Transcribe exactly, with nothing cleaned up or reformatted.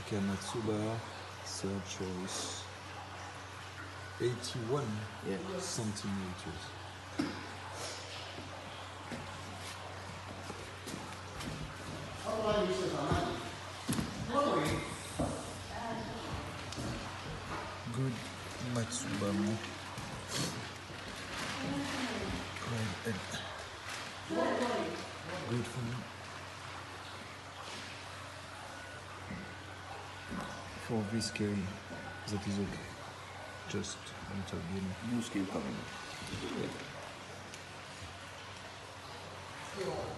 Kamatsuba, third choice. eighty-one Yeah. centimeters. Good Matsubame. Right head. Good for me. For this carry, that is okay. Just a little bit. New scale coming. Yeah.